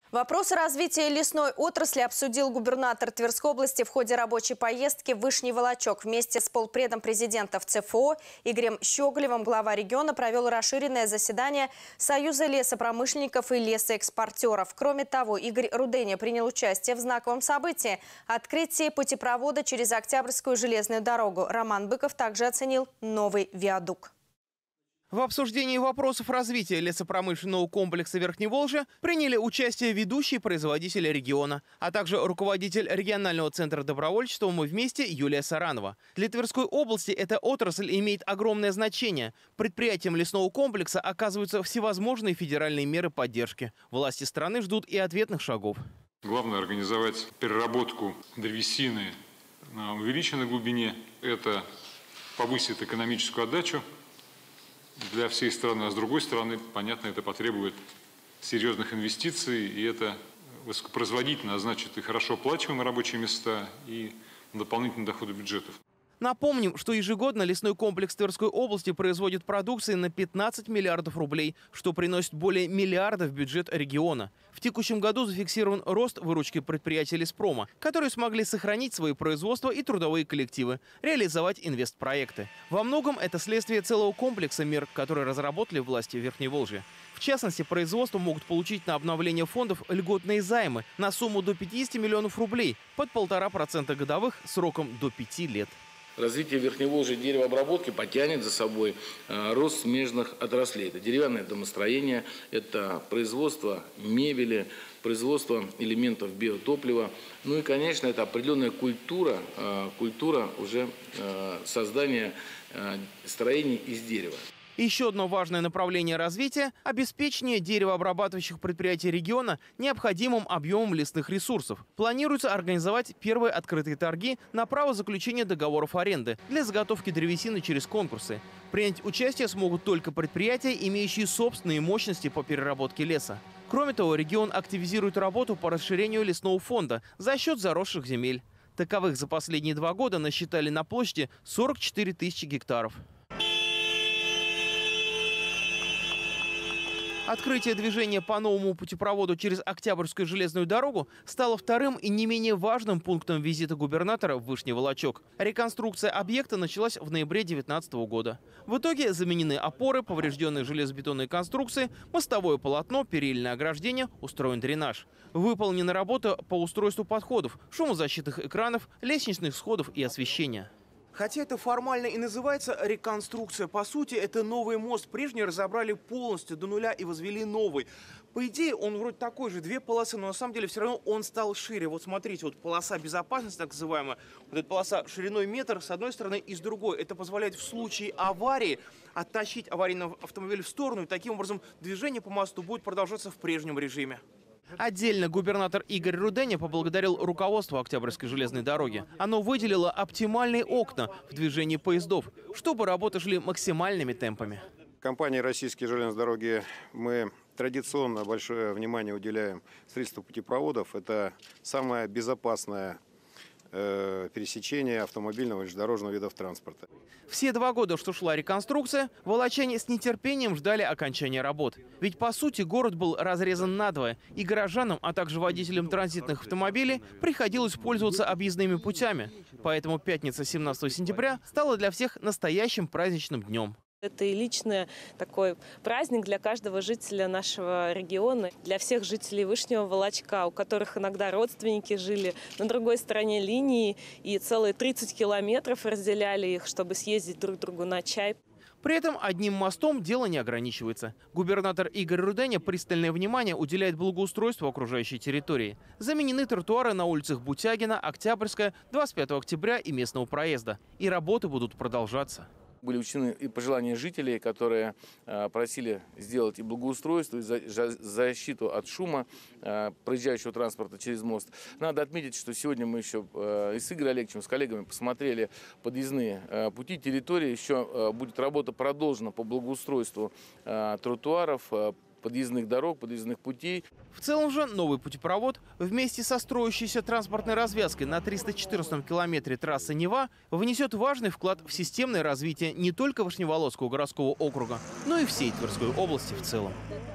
Вопросы развития лесной отрасли обсудил губернатор Тверской области в ходе рабочей поездки в Вышний Волочок. Вместе с полпредом президента в ЦФО Игорем Щеголевым глава региона провел расширенное заседание Союза лесопромышленников и лесоэкспортеров. Кроме того, Игорь Руденя принял участие в знаковом событии – открытии путепровода через Октябрьскую железную дорогу. Роман Быков также оценил новый виадук. В обсуждении вопросов развития лесопромышленного комплекса Верхневолжья приняли участие ведущие производители региона, а также руководитель регионального центра добровольчества «Мы вместе» Юлия Саранова. Для Тверской области эта отрасль имеет огромное значение. Предприятиям лесного комплекса оказываются всевозможные федеральные меры поддержки. Власти страны ждут и ответных шагов. Главное – организовать переработку древесины на увеличенной глубине. Это повысит экономическую отдачу для всей страны, а с другой стороны, понятно, это потребует серьезных инвестиций, и это высокопроизводительно, значит, и хорошо оплачиваемые рабочие места, и дополнительные доходы бюджетов. Напомним, что ежегодно лесной комплекс Тверской области производит продукции на 15 миллиардов рублей, что приносит более миллиарда в бюджет региона. В текущем году зафиксирован рост выручки предприятий леспрома, которые смогли сохранить свои производства и трудовые коллективы, реализовать инвестпроекты. Во многом это следствие целого комплекса мер, которые разработали власти Верхневолжья. В частности, производство могут получить на обновление фондов льготные займы на сумму до 50 миллионов рублей под 1,5% годовых сроком до 5 лет. Развитие Верхневолжья деревообработки потянет за собой рост смежных отраслей. Это деревянное домостроение, это производство мебели, производство элементов биотоплива. Ну и, конечно, это определенная культура уже создания строений из дерева. Еще одно важное направление развития – обеспечение деревообрабатывающих предприятий региона необходимым объемом лесных ресурсов. Планируется организовать первые открытые торги на право заключения договоров аренды для заготовки древесины через конкурсы. Принять участие смогут только предприятия, имеющие собственные мощности по переработке леса. Кроме того, регион активизирует работу по расширению лесного фонда за счет заросших земель. Таковых за последние 2 года насчитали на площади 44 тысячи гектаров. Открытие движения по новому путепроводу через Октябрьскую железную дорогу стало вторым и не менее важным пунктом визита губернатора в Вышний Волочок. Реконструкция объекта началась в ноябре 2019 года. В итоге заменены опоры, поврежденные железобетонные конструкции, мостовое полотно, перильное ограждение, устроен дренаж. Выполнена работа по устройству подходов, шумозащитных экранов, лестничных сходов и освещения. Хотя это формально и называется реконструкция, по сути, это новый мост. Прежний разобрали полностью до нуля и возвели новый. По идее, он вроде такой же, 2 полосы, но на самом деле все равно он стал шире. Вот смотрите, вот полоса безопасности, так называемая, вот эта полоса шириной метр с одной стороны и с другой. Это позволяет в случае аварии оттащить аварийный автомобиль в сторону, и таким образом движение по мосту будет продолжаться в прежнем режиме. Отдельно губернатор Игорь Руденя поблагодарил руководство Октябрьской железной дороги. Оно выделило оптимальные окна в движении поездов, чтобы работы шли максимальными темпами. Компании «Российские железные дороги» мы традиционно большое внимание уделяем строительству путепроводов. Это самое безопасное пересечение автомобильного и железнодорожного видов транспорта. Все 2 года, что шла реконструкция, волочане с нетерпением ждали окончания работ. Ведь, по сути, город был разрезан надвое, и горожанам, а также водителям транзитных автомобилей приходилось пользоваться объездными путями. Поэтому пятница 17 сентября стала для всех настоящим праздничным днем. Это и личный такой праздник для каждого жителя нашего региона, для всех жителей Вышнего Волочка, у которых иногда родственники жили на другой стороне линии и целые 30 километров разделяли их, чтобы съездить друг к другу на чай. При этом одним мостом дело не ограничивается. Губернатор Игорь Руденя пристальное внимание уделяет благоустройству окружающей территории. Заменены тротуары на улицах Бутягина, Октябрьская, 25 октября и местного проезда. И работы будут продолжаться. Были учтены и пожелания жителей, которые просили сделать и благоустройство, и защиту от шума проезжающего транспорта через мост. Надо отметить, что сегодня мы еще и с Игорем Олеговичем, с коллегами посмотрели подъездные пути, территории. Еще будет работа продолжена по благоустройству тротуаров, подъездных дорог, подъездных путей. В целом же новый путепровод вместе со строящейся транспортной развязкой на 314-м километре трассы Нева внесет важный вклад в системное развитие не только Вышневолодского городского округа, но и всей Тверской области в целом.